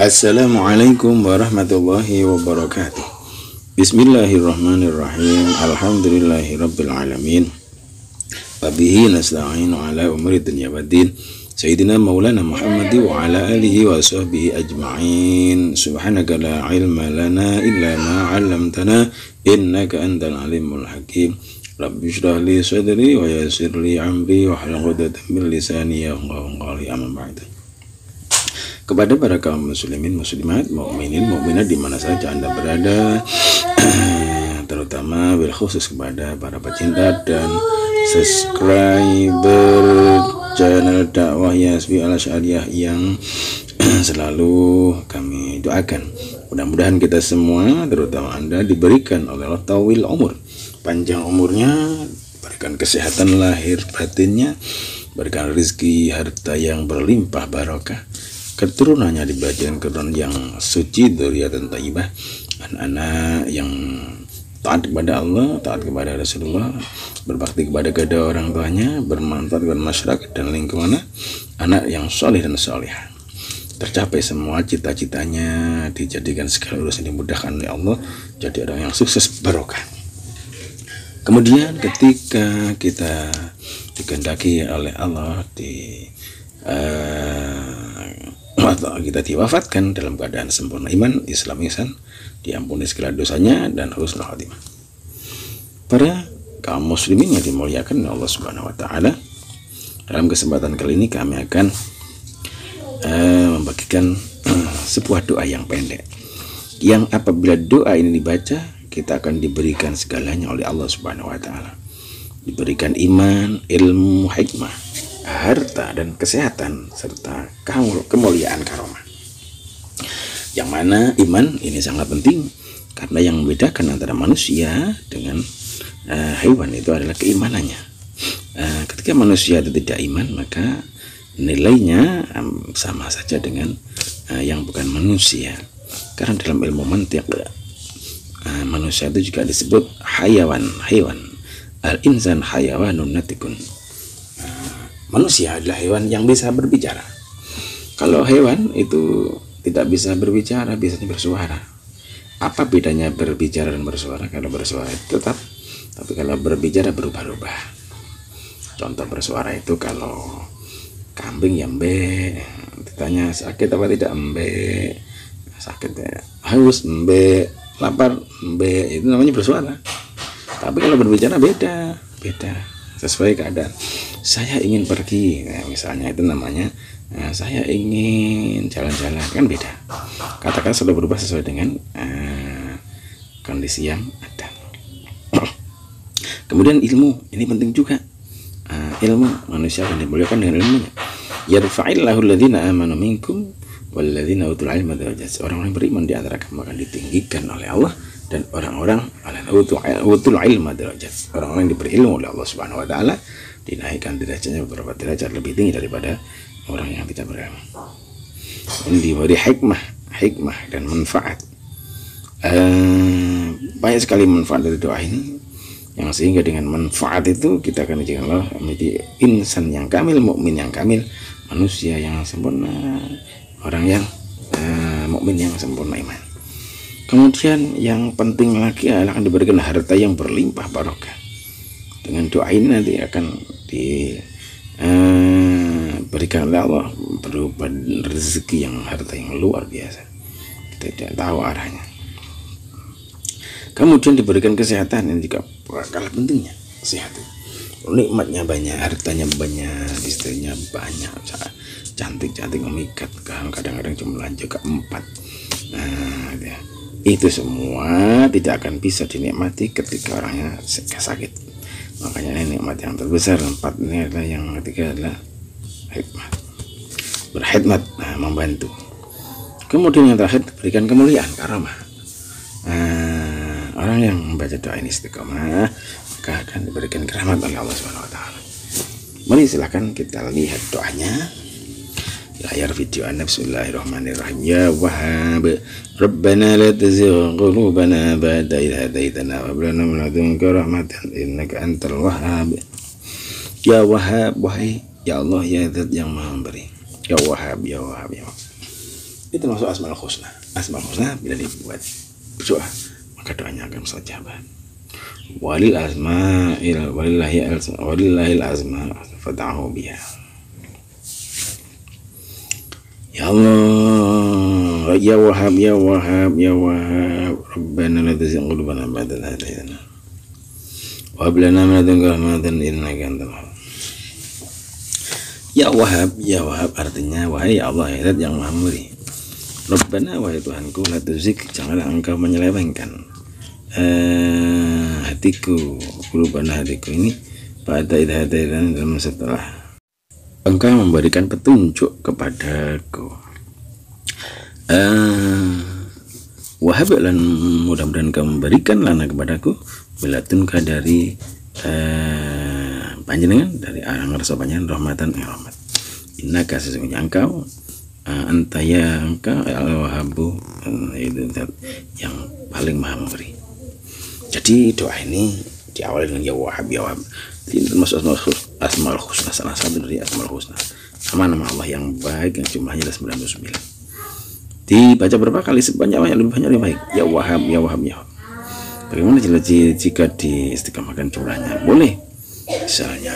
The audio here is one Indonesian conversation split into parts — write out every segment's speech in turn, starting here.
Assalamualaikum warahmatullahi wabarakatuh. Bismillahirrahmanirrahim. Alhamdulillahirabbil alamin. Wabihi nasta'inu ala umuri dunya waddin. Sayyidina Maulana Muhammad wa ala alihi wa sahbihi ajma'in. Subhanaka la ilma lana illa ma 'allamtana innaka antal alimul hakim. Rabbi shrah li sadri wa yassir li amri wa hlul 'uqdatam min lisani yafqahu qawli. Amma ba'du. Kepada para kaum muslimin, muslimat, mukminin, mukminat di mana saja Anda berada, terutama bil khusus kepada para pecinta dan subscriber channel dakwah Yasbi Al-Asy'ariyah yang selalu kami doakan. Mudah-mudahan kita semua, terutama Anda, diberikan oleh Allah tawil umur, panjang umurnya, berikan kesehatan lahir batinnya, berikan rezeki harta yang berlimpah barokah, keturunannya diberikan keturunan yang suci, dzurriyyatan thayyibah, anak-anak yang taat kepada Allah, taat kepada Rasulullah, berbakti kepada kedua orang tuanya, bermanfaat kepada masyarakat dan lingkungannya, anak yang soleh dan solehah. Tercapai semua cita-citanya, dijadikan segala urusan dimudahkan oleh Allah, jadi orang yang sukses barokah. Kemudian ketika kita dikehendaki oleh Allah atau kita diwafatkan dalam keadaan sempurna iman, Islam, ihsan, diampuni segala dosanya dan husnul khatimah. Para kaum muslimin yang dimuliakan oleh Allah Subhanahu wa taala, dalam kesempatan kali ini kami akan membagikan sebuah doa yang pendek, yang apabila doa ini dibaca, kita akan diberikan segalanya oleh Allah Subhanahu wa taala. Diberikan iman, ilmu, hikmah, harta dan kesehatan, serta kemuliaan karomah. Yang mana iman ini sangat penting, karena yang membedakan antara manusia dengan hewan itu adalah keimanannya. Ketika manusia itu tidak iman, maka nilainya sama saja dengan yang bukan manusia. Karena dalam ilmu mantiq, manusia itu juga disebut hewan. Al-insan hayawanun natikun. Manusia adalah hewan yang bisa berbicara. Kalau hewan itu tidak bisa berbicara, biasanya bersuara. Apa bedanya berbicara dan bersuara? Kalau bersuara itu tetap, tapi kalau berbicara berubah-ubah. Contoh bersuara itu kalau kambing ya mbe, ditanya sakit apa tidak, mbe, sakit ya, haus mbe, lapar mbe, itu namanya bersuara. Tapi kalau berbicara beda sesuai keadaan. Saya ingin pergi, misalnya, itu namanya saya ingin jalan-jalan, kan beda. Katakan sudah berubah sesuai dengan kondisi yang ada. Kemudian ilmu, ini penting juga. Ilmu, manusia akan dimuliakan dengan ilmunya. Yarfa'illahu alladhina amanu minkum walladzina utul ilma darajat. Orang-orang beriman di antara kamu akan ditinggikan oleh Allah, dan orang-orang utul ilma darajat, orang-orang yang diberi ilmu oleh Allah Subhanahu wa taala, dinaikkan derajatnya beberapa derajat lebih tinggi daripada orang yang tidak berilmu. Dan diberi hikmah dan manfaat. Banyak sekali manfaat dari doa ini, yang sehingga dengan manfaat itu kita akan dijadikan Allah menjadi insan yang kamil, mukmin yang kamil, manusia yang sempurna, orang yang mukmin yang sempurna iman. Kemudian yang penting lagi adalah akan diberikan harta yang berlimpah barokah. Dengan doa ini nanti akan diberikan oleh Allah berupa rezeki yang harta yang luar biasa. Kita tidak tahu arahnya. Kemudian diberikan kesehatan, yang juga kalah pentingnya, sehat. Nikmatnya banyak, hartanya banyak, istrinya banyak, cantik-cantik, memikat, kadang-kadang jumlahnya juga 4. Itu semua tidak akan bisa dinikmati ketika orangnya sakit. Makanya ini nikmat yang terbesar. 4 ini adalah, yang ketiga adalah hikmat, berkhidmat, membantu. Kemudian yang terakhir, berikan kemuliaan, karomah. Orang yang membaca doa ini istiqomah, maka akan diberikan rahmat oleh Allah Subhanahu wa taala. Mari silakan kita lihat doanya. Layar video Anda. Bismillahirrahmanirrahim. Ya Wahhab, Rabbana la tuzigh qulubana ba'da idh hadaitana wa hab lana min ladunka rahmatan innaka antal wahhab. Ya Wahhab, wahai ya Allah, ya Zat yang Maha Memberi. Ya Wahhab, ya Wahhab, ya Wahhab. Itu termasuk Asmaul Husna. Asmaul Husna bila dibuat berdoa maka doanya akan mustajabah. Walillahil asma fad'ahu biha. Ya Allah, ya Wahhab, ya Wahhab, ya Wahhab, Rabbana la tuzigh qulubana ba'da idh hadaytana wa hab lana min ladunka rahmatan innaka antal wahhab. Ya Wahhab, ya Wahhab artinya wahai Allah Zat yang Maha Memberi. Rabbana, wahai Tuhanku, la tuzigh, janganlah engkau menyelewengkan hatiku, qulubana, hatiku ini ba'da idh hadaytana, dalam setelah engkau memberikan petunjuk kepadaku. Wahab, dan mudah-mudahan engkau memberikan lana kepadaku bilatunka dari panjenengan, dari ngerasa panjenengan, rahmatan rahmat. Innaka, sesungguhnya engkau, antaya engkau al-Wahhabu, itu yang paling maha memberi. Jadi doa ini diawali dengan ya Wahhab, ya Wahhab. Ini termasuk Asmaul Husna, salah satu dari Asmaul Husna, nama-nama Allah yang baik yang jumlahnya ada 99. Dibaca berapa kali sebanyak-banyak, lebih banyak lebih baik. Ya Wahhab, ya Wahhab, ya Wahhab. Bagaimana jika diistiqamahkan jumlahnya? Boleh misalnya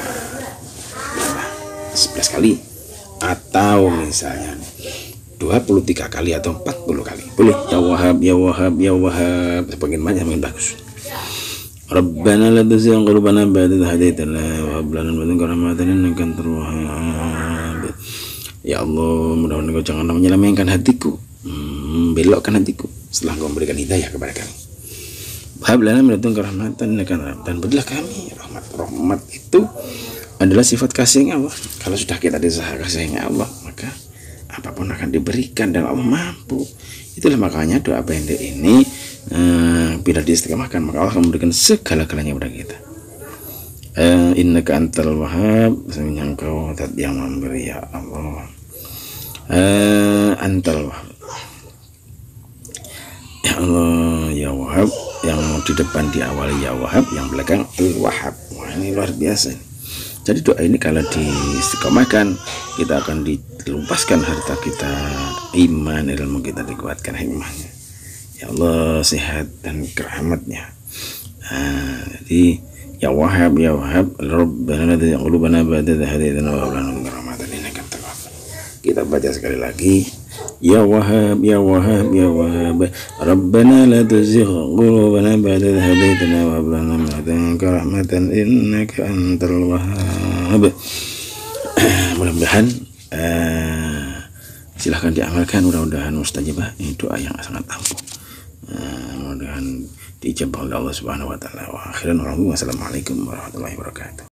11 kali, atau misalnya 23 kali atau 40 kali. Boleh. Ya Wahhab, ya Wahhab, ya Wahhab. Semakin banyak semakin bagus. Rabbana la tuzigh qulubana ba'da idh hadaytana wa hab lana min ladunka rahmatan innaka antal wahhab. Ya Allah, mudah-mudahan Engkau jangan menyelewengkan hatiku, belokkan hatiku setelah Engkau memberikan hidayah kepada kami. Wa hab lana min ladunka rahmatan innaka antal wahhab. Dan berilah kami rahmat. Rahmat itu adalah sifat kasihnya Allah. Kalau sudah kita disahkan kasihnya Allah, maka apapun akan diberikan dan Allah mampu. Itulah makanya doa pendek ini bila diistiqamahkan maka Allah akan memberikan segala-galanya kepada kita. Innaka antal wahhab, sesungguhnya Engkau Zat yang memberi, ya Allah. Antal wahhab, ya Allah, ya Wahhab, yang di depan diawali ya Wahhab, yang belakang al-Wahhab. Wah, ini luar biasa. Jadi doa ini kalau diistiqamahkan kita akan dilumpaskan harta kita, iman, ilmu kita dikuatkan, hikmahnya. Ya Allah, sehat dan rahmatnya. Jadi ya Wahhab, ya Wahhab, Rabbana la tuzigh qulubana ba'da idh hadaytana wa hab lana min ladunka rahmatan innaka antal wahhab. Kita baca sekali lagi. Ya Wahhab, ya Wahhab, ya Wahhab, Rabbana la tuzigh qulubana ba'da idh hadaytana wa hab lana min ladunka rahmatan innaka antal wahhab. Mudah-mudahan silahkan diamalkan, mudah-mudahan mustajabah. Ini doa yang sangat ampuh. Mudah-mudahan diijabah oleh Allah Subhanahu wa taala. Wa akhiran, wassalamualaikum warahmatullahi wabarakatuh.